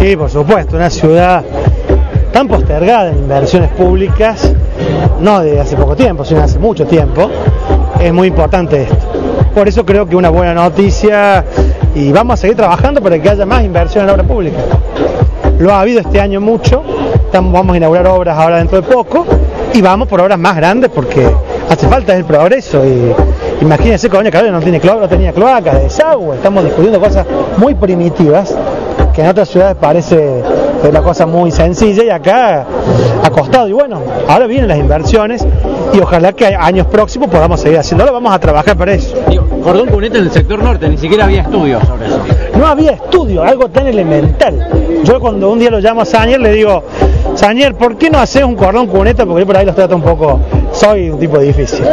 Sí, por supuesto, una ciudad tan postergada en inversiones públicas, no de hace poco tiempo, sino de hace mucho tiempo, es muy importante esto. Por eso creo que una buena noticia, y vamos a seguir trabajando para que haya más inversión en la obra pública. Lo ha habido este año mucho, vamos a inaugurar obras ahora dentro de poco, y vamos por obras más grandes porque hace falta el progreso. Y imagínense que Colonia Cabrera no tenía cloaca, desagüe, estamos discutiendo cosas muy primitivas que en otras ciudades parece una cosa muy sencilla y acá ha costado. Y bueno, ahora vienen las inversiones y ojalá que años próximos podamos seguir haciéndolo, vamos a trabajar para eso. Cordón cuneta en el sector norte, ni siquiera había estudios sobre eso. No había estudio, algo tan elemental. Yo cuando un día lo llamo a Sanier le digo, Sanier, ¿por qué no haces un cordón cuneta? Porque yo por ahí los trato un poco, soy un tipo difícil.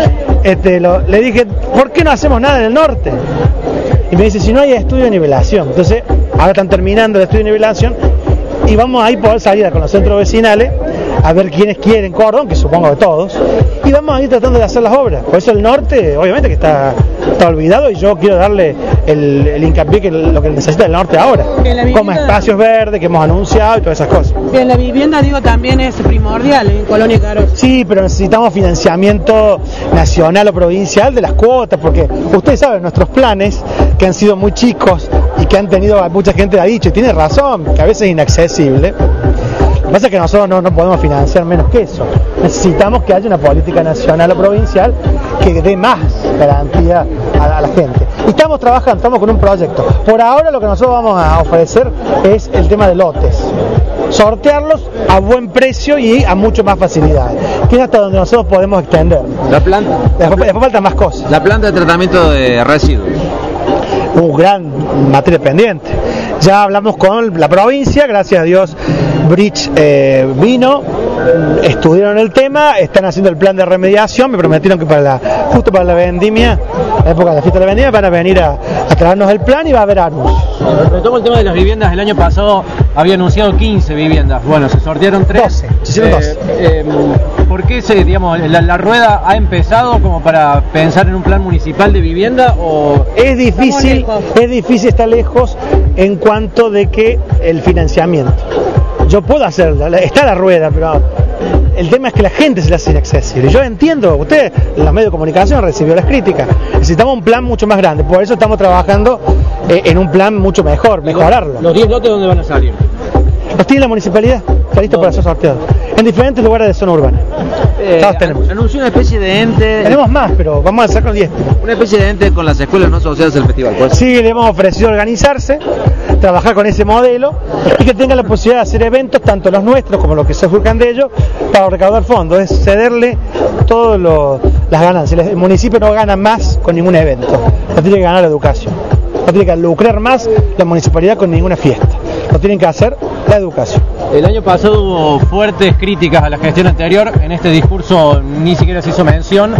Le dije, ¿por qué no hacemos nada en el norte? Y me dice, si no hay estudio de nivelación. Entonces, ahora están terminando el estudio de nivelación y vamos a ir poder salir con los centros vecinales a ver quiénes quieren cordón, que supongo que todos, y vamos a ir tratando de hacer las obras. Por eso el norte, obviamente que está olvidado, y yo quiero darle el hincapié que lo que necesita el norte ahora, como espacios verdes que hemos anunciado y todas esas cosas. Bien, la vivienda, digo, también es primordial en Colonia Cabrera. Sí, pero necesitamos financiamiento nacional o provincial de las cuotas, porque ustedes saben, nuestros planes, que han sido muy chicos y que han tenido, mucha gente ha dicho, y tiene razón, que a veces es inaccesible. Lo que pasa es que nosotros no podemos financiar menos que eso. Necesitamos que haya una política nacional o provincial que dé más garantía a la gente. Y estamos trabajando, estamos con un proyecto. Por ahora lo que nosotros vamos a ofrecer es el tema de lotes. Sortearlos a buen precio y a mucho más facilidad, que es hasta donde nosotros podemos extender. La planta. Después faltan más cosas. La planta de tratamiento de residuos. Un gran materia pendiente. Ya hablamos con la provincia, gracias a Dios Bridge vino, estudiaron el tema, están haciendo el plan de remediación, me prometieron que justo para la vendimia, la época de la fiesta de la vendimia, van a venir a traernos el plan y va a haber Arus. Retomo el tema de las viviendas, el año pasado había anunciado 15 viviendas, bueno, se sortearon 3. 12, se hicieron 12. ¿Por qué la rueda ha empezado como para pensar en un plan municipal de vivienda? ¿O es difícil, está lejos en cuanto de que el financiamiento. Yo puedo hacerla, está la rueda, pero el tema es que la gente se la hace inaccesible. Yo entiendo, usted, en los medios de comunicación recibió las críticas. Necesitamos un plan mucho más grande, por eso estamos trabajando en un plan mucho mejor, mejorarlo. ¿Los 10 lotes dónde van a salir? Los tiene la municipalidad, está listo para ser sorteado. En diferentes lugares de zona urbana. Todos tenemos. Anunció una especie de ente. Tenemos más, pero vamos a hacer con 10. Una especie de ente con las escuelas no asociadas al festival. ¿Pues? Sí, le hemos ofrecido organizarse, trabajar con ese modelo y que tengan la posibilidad de hacer eventos, tanto los nuestros como los que se surcan de ellos, para recaudar fondos. Es cederle todas las ganancias. El municipio no gana más con ningún evento, no tiene que ganar la educación. No tiene que lucrar más la municipalidad con ninguna fiesta. Lo tienen que hacer la educación. El año pasado hubo fuertes críticas a la gestión anterior, en este discurso ni siquiera se hizo mención.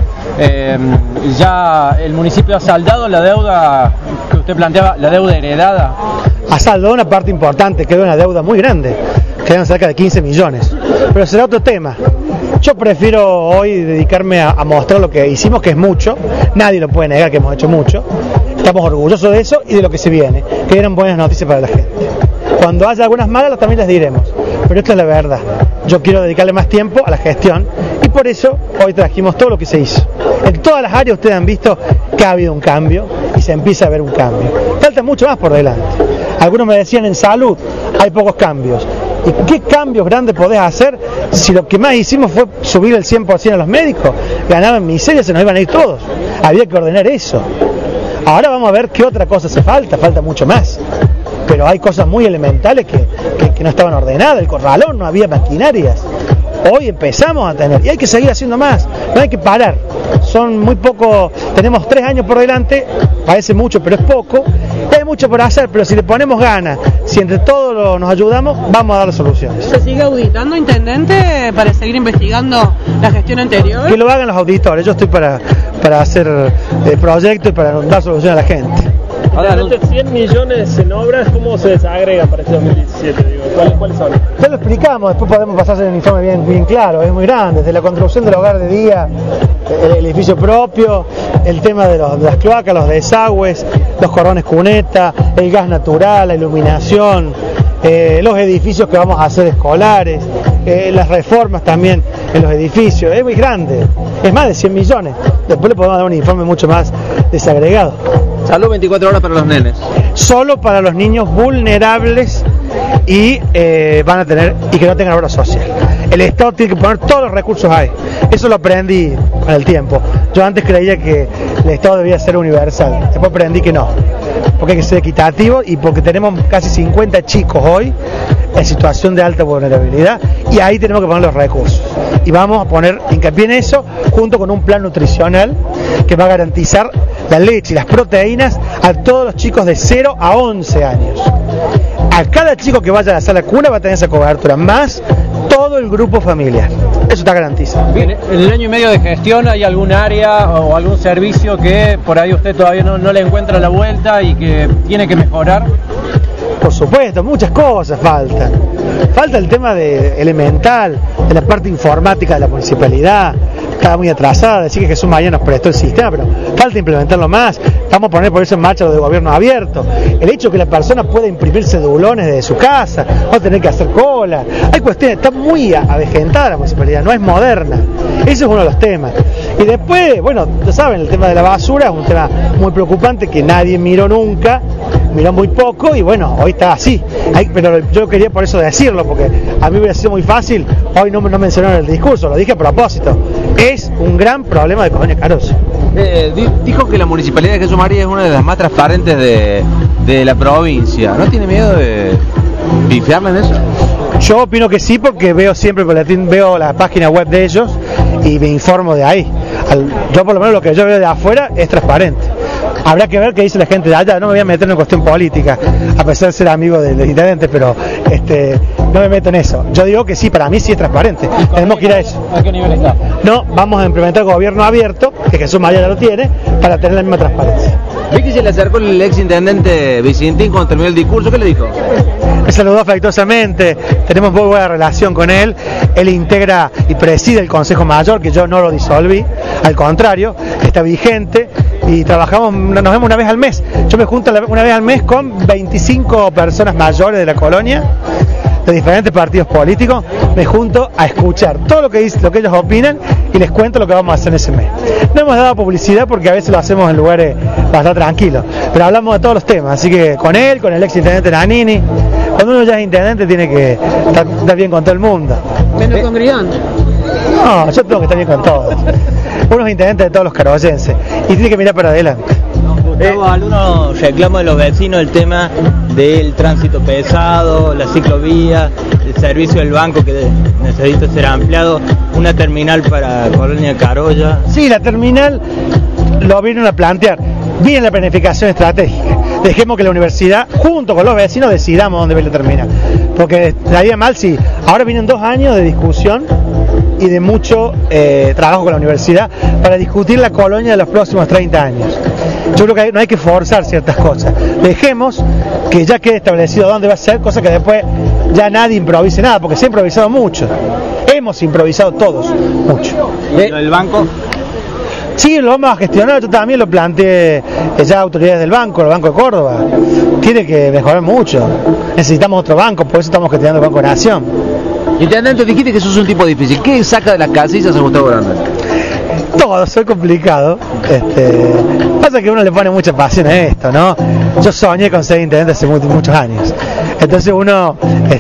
Ya el municipio ha saldado la deuda que usted planteaba, la deuda heredada. Ha saldado una parte importante, quedó una deuda muy grande, quedan cerca de 15 millones. Pero será otro tema. Yo prefiero hoy dedicarme a mostrar lo que hicimos, que es mucho, nadie lo puede negar que hemos hecho mucho. Estamos orgullosos de eso y de lo que se viene, que eran buenas noticias para la gente. Cuando haya algunas malas también las diremos, pero esto es la verdad. Yo quiero dedicarle más tiempo a la gestión y por eso hoy trajimos todo lo que se hizo. En todas las áreas ustedes han visto que ha habido un cambio y se empieza a ver un cambio. Falta mucho más por delante. Algunos me decían en salud hay pocos cambios. ¿Y qué cambios grandes podés hacer si lo que más hicimos fue subir el 100% a los médicos? Ganaban miseria, se nos iban a ir todos. Había que ordenar eso. Ahora vamos a ver qué otra cosa hace falta mucho más. Pero hay cosas muy elementales que no estaban ordenadas, el corralón, no había maquinarias. Hoy empezamos a tener, y hay que seguir haciendo más, no hay que parar. Son muy poco, tenemos 3 años por delante, parece mucho, pero es poco. Hay mucho por hacer, pero si le ponemos ganas, si entre todos nos ayudamos, vamos a dar soluciones. ¿Se sigue auditando, intendente, para seguir investigando la gestión anterior? Que lo hagan los auditores, yo estoy para hacer proyectos y para dar solución a la gente. Finalmente 100 millones en obras, ¿cómo se desagrega para este 2017? Digo, ¿cuáles son? Ya lo explicamos, después podemos pasarse en un informe bien claro, es muy grande, desde la construcción del hogar de día, el edificio propio, el tema de las cloacas, los desagües, los cordones cuneta, el gas natural, la iluminación, los edificios que vamos a hacer escolares, las reformas también en los edificios, es muy grande, es más de 100 millones, después le podemos dar un informe mucho más desagregado. Salud 24 horas para los nenes. Solo para los niños vulnerables y van a tener y que no tengan obra social. El Estado tiene que poner todos los recursos ahí. Eso lo aprendí con el tiempo. Yo antes creía que el Estado debía ser universal. Después aprendí que no. Porque hay que ser equitativo y porque tenemos casi 50 chicos hoy en situación de alta vulnerabilidad y ahí tenemos que poner los recursos. Y vamos a poner hincapié en eso junto con un plan nutricional que va a garantizar la leche y las proteínas a todos los chicos de 0 a 11 años. A cada chico que vaya a la sala cuna va a tener esa cobertura, más todo el grupo familiar. Eso está garantizado. Bien, en el año y medio de gestión, ¿hay algún área o algún servicio que por ahí usted todavía no le encuentra la vuelta y que tiene que mejorar? Por supuesto, muchas cosas faltan. Falta el tema elemental, de la parte informática de la municipalidad. Está muy atrasada, decir que Jesús María nos prestó el sistema, pero falta implementarlo más. Vamos a poner por eso en marcha lo de gobierno abierto. El hecho de que la persona pueda imprimir cedulones desde su casa, no tener que hacer cola. Hay cuestiones, está muy avejentada la municipalidad, no es moderna. Ese es uno de los temas. Y después, bueno, ya saben, el tema de la basura es un tema muy preocupante que nadie miró nunca, miró muy poco y bueno, hoy está así. Pero yo quería por eso decirlo, porque a mí hubiera sido muy fácil, hoy no mencionaron el discurso, lo dije a propósito. Es un gran problema de Colonia Carolla. Dijo que la municipalidad de Jesús María es una de las más transparentes de la provincia. ¿No tiene miedo de pifiarle en eso? Yo opino que sí, porque veo siempre veo la página web de ellos y me informo de ahí. Yo por lo menos lo que yo veo de afuera es transparente. Habrá que ver qué dice la gente de allá. No me voy a meter en cuestión política, a pesar de ser amigo del intendente, pero no me meto en eso. Yo digo que sí, para mí sí es transparente. Tenemos que ir a eso. ¿A qué nivel está? No, vamos a implementar gobierno abierto, que Jesús María ya lo tiene, para tener la misma transparencia. Vi que se le acercó el ex intendente Vicentín cuando terminó el discurso. ¿Qué le dijo? Me saludó afectuosamente, tenemos muy buena relación con él. Él integra y preside el Consejo Mayor, que yo no lo disolví, al contrario, está vigente y trabajamos, nos vemos una vez al mes. Yo me junto una vez al mes con 25 personas mayores de la colonia, de diferentes partidos políticos, me junto a escuchar todo lo que ellos opinan y les cuento lo que vamos a hacer en ese mes. No hemos dado publicidad porque a veces lo hacemos en lugares bastante tranquilos, pero hablamos de todos los temas, así que con él, con el ex intendente Nanini. Cuando uno ya es intendente tiene que estar bien con todo el mundo. Menos con Grión. No, yo tengo que estar bien con todos. Uno es intendente de todos los carollenses y tiene que mirar para adelante. Gustavo, algunos reclamos de los vecinos el tema del tránsito pesado, la ciclovía, el servicio del banco que necesita ser ampliado, una terminal para Colonia Carolla. Sí, la terminal lo vienen a plantear. Bien la planificación estratégica. Dejemos que la universidad, junto con los vecinos, decidamos dónde va la terminal. Porque estaría mal si ahora vienen 2 años de discusión y de mucho trabajo con la universidad para discutir la colonia de los próximos 30 años. Yo creo que no hay que forzar ciertas cosas. Dejemos que ya quede establecido dónde va a ser, cosa que después ya nadie improvise nada, porque se ha improvisado mucho. Hemos improvisado todos mucho. ¿El banco? Sí, lo vamos a gestionar, yo también lo planteé ya a autoridades del banco, el Banco de Córdoba. Tiene que mejorar mucho. Necesitamos otro banco, por eso estamos gestionando el Banco de Nación. Intendente, dijiste que sos un tipo difícil. ¿Qué saca de las casillas a Gustavo Grande? Todo, soy complicado. Pasa que uno le pone mucha pasión a esto, ¿no? Yo soñé con ser intendente hace muchos años. Entonces uno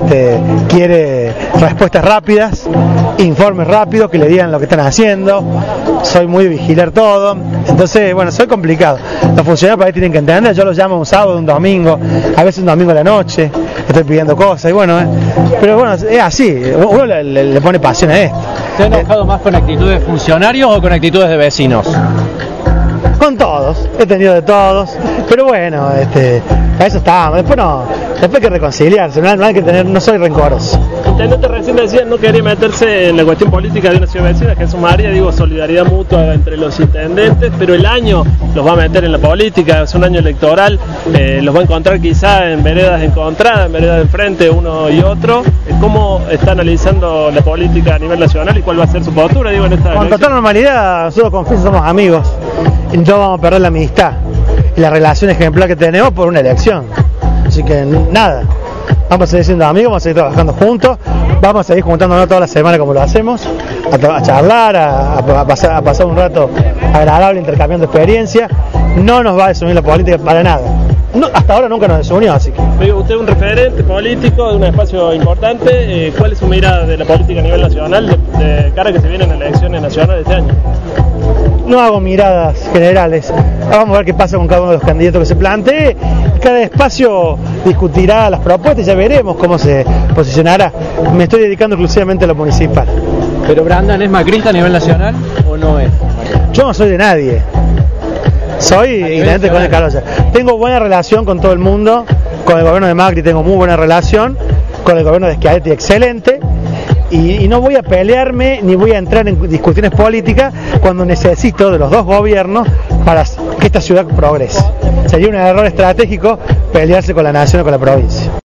quiere respuestas rápidas, informes rápidos que le digan lo que están haciendo. Soy muy de vigilar todo. Entonces, bueno, soy complicado. Los funcionarios para ahí tienen que entender. Yo los llamo un sábado, un domingo, a veces un domingo a la noche. Estoy pidiendo cosas y bueno, pero bueno, es así. Uno le pone pasión a esto. ¿Se ha enojado más con actitudes de funcionarios o con actitudes de vecinos? Con todos, he tenido de todos, pero bueno, para eso estábamos. Después hay que reconciliarse, no hay que tener, no soy rencoroso. Intendente recién decía no quería meterse en la cuestión política de una ciudad vecina, Jesús María, digo solidaridad mutua entre los intendentes, pero el año los va a meter en la política, es un año electoral, los va a encontrar quizá en veredas encontradas, en veredas de enfrente uno y otro. ¿Cómo está analizando la política a nivel nacional y cuál va a ser su postura? Digo, en esta con total normalidad, nosotros confieso somos amigos y no vamos a perder la amistad y la relación ejemplar que tenemos por una elección, así que nada. Vamos a seguir siendo amigos, vamos a seguir trabajando juntos, vamos a seguir juntándonos toda la semana como lo hacemos, a charlar, a pasar un rato agradable intercambiando experiencia. No nos va a desunir la política para nada. No, hasta ahora nunca nos desunió, así que... Usted es un referente político de un espacio importante. ¿Cuál es su mirada de la política a nivel nacional de cara a que se vienen elecciones nacionales este año? No hago miradas generales. Vamos a ver qué pasa con cada uno de los candidatos que se plantee. Cada espacio discutirá las propuestas y ya veremos cómo se posicionará. Me estoy dedicando exclusivamente a lo municipal. ¿Pero Brandan es macrista a nivel nacional o no es? Yo no soy de nadie. Soy intendente con el Carolla. Tengo buena relación con todo el mundo. Con el gobierno de Macri tengo muy buena relación. Con el gobierno de Schiaretti excelente. Y no voy a pelearme ni voy a entrar en discusiones políticas cuando necesito de los dos gobiernos para que esta ciudad progrese. Sería un error estratégico pelearse con la nación o con la provincia.